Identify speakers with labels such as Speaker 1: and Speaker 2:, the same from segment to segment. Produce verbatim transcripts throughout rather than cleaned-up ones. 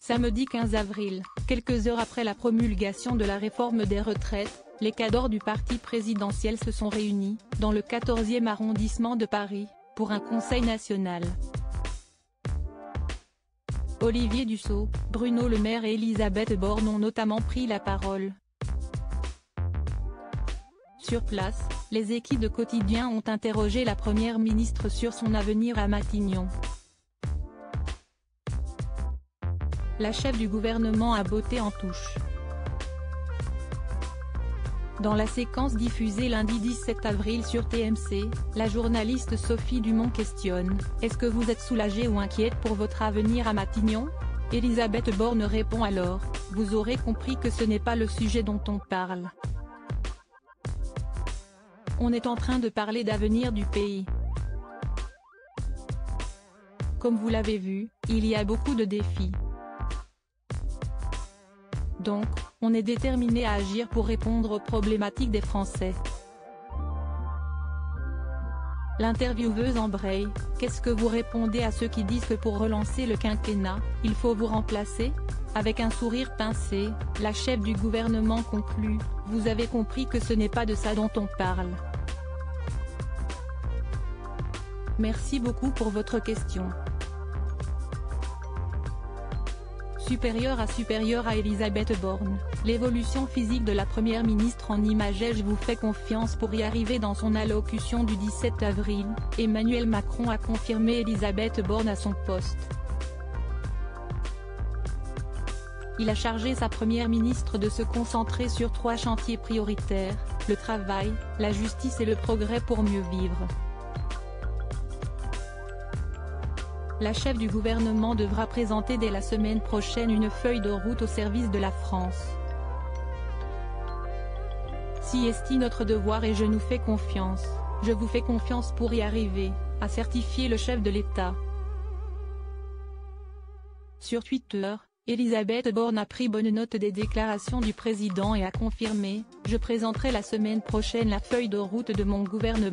Speaker 1: Samedi quinze avril, quelques heures après la promulgation de la réforme des retraites, les cadres du parti présidentiel se sont réunis, dans le quatorzième arrondissement de Paris, pour un conseil national. Olivier Dussopt, Bruno Le Maire et Elisabeth Borne ont notamment pris la parole. Sur place, les équipes de Quotidien ont interrogé la première ministre sur son avenir à Matignon. La chef du gouvernement a botté en touche. Dans la séquence diffusée lundi dix-sept avril sur T M C, la journaliste Sophie Dumont questionne « Est-ce que vous êtes soulagée ou inquiète pour votre avenir à Matignon ?» Elisabeth Borne répond alors « Vous aurez compris que ce n'est pas le sujet dont on parle. On est en train de parler d'avenir du pays. Comme vous l'avez vu, il y a beaucoup de défis. Donc, on est déterminé à agir pour répondre aux problématiques des Français. » L'intervieweuse embraye « Qu'est-ce que vous répondez à ceux qui disent que pour relancer le quinquennat, il faut vous remplacer ?» Avec un sourire pincé, la chef du gouvernement conclut « Vous avez compris que ce n'est pas de ça dont on parle. Merci beaucoup pour votre question. » Supérieur à supérieur à Elisabeth Borne, l'évolution physique de la première ministre en imageait « Je vous fais confiance pour y arriver » dans son allocution du dix-sept avril, Emmanuel Macron a confirmé Elisabeth Borne à son poste. Il a chargé sa première ministre de se concentrer sur trois chantiers prioritaires, le travail, la justice et le progrès pour mieux vivre. La chef du gouvernement devra présenter dès la semaine prochaine une feuille de route au service de la France. Si est notre devoir et je nous fais confiance, je vous fais confiance pour y arriver, a certifié le chef de l'État. Sur Twitter, Elisabeth Borne a pris bonne note des déclarations du président et a confirmé « Je présenterai la semaine prochaine la feuille de route de mon gouvernement ».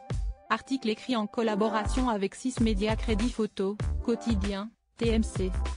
Speaker 1: Article écrit en collaboration avec six médias Crédit Photo, Quotidien, T M C.